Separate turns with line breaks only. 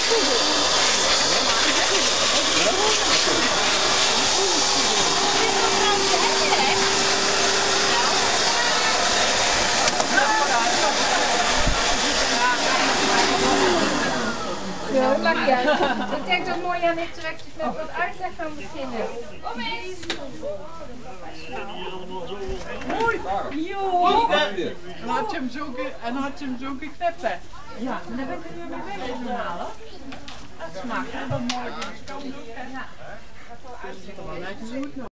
Ja, maakt niet uit. Ik denk dat Marjan heeft direct met wat uitleg gaan beginnen.
Mooi! Joh! En had je hem zo geknipt, hè? Ja, en dan ben ik er weer mee weg te halen. Dat smaakt, hè? Dat morgen is koud. Ja. Dat ziet er wel netjes uit.